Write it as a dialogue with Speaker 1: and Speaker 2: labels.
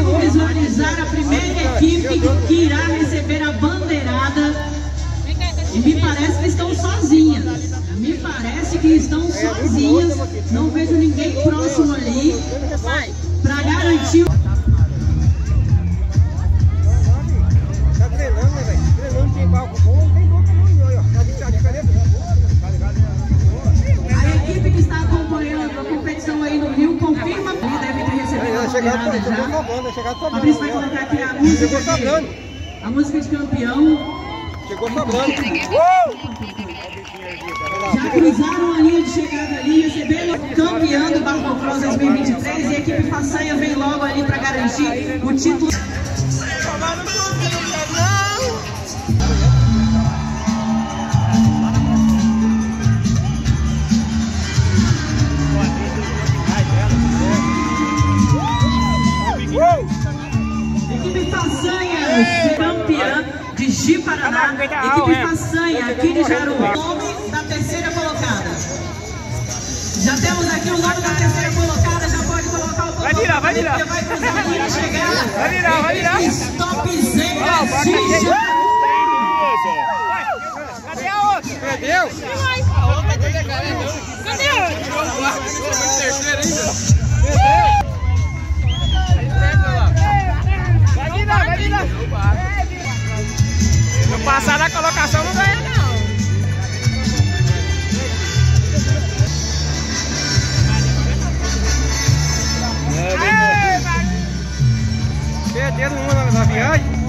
Speaker 1: consigo visualizar a primeira equipe que irá receber a bandeirada. E me parece que estão sozinhas. Me parece que estão sozinhas. Não vejo ninguém próximo ali para garantir.
Speaker 2: Tá treinando, né, velho? Treinando de palco bom, não tem gol nenhum, ó. Tá diferente.
Speaker 1: A equipe que está acompanhando a competição aí no Rio confirma que deve ter recebido a bandeirada já. Fabrício vai colocar aqui a música de campeão.
Speaker 2: Chegou sobrando.
Speaker 1: Já cruzaram a linha de chegada ali, recebendo o campeão do Barcocross 2023 e a equipe Façanha vem logo ali para garantir o título. Equipe Façanha, campeã de Ji-Paraná, equipe Façanha aqui de Jaru. Nome da terceira colocada. Já temos aqui o nome da terceira colocada, já pode colocar o
Speaker 3: vai virar.
Speaker 1: Vai cruzar a linha de chegada.
Speaker 3: Vai virar.
Speaker 1: Stop Zebra de Jaru.
Speaker 3: Cadê a outra?
Speaker 2: Perdeu?
Speaker 3: A outra tá chegando. Cadê a outra? Terceira ainda. Vai virar. Se não passar na colocação, não ganha, não.
Speaker 2: Perderam uma na viagem.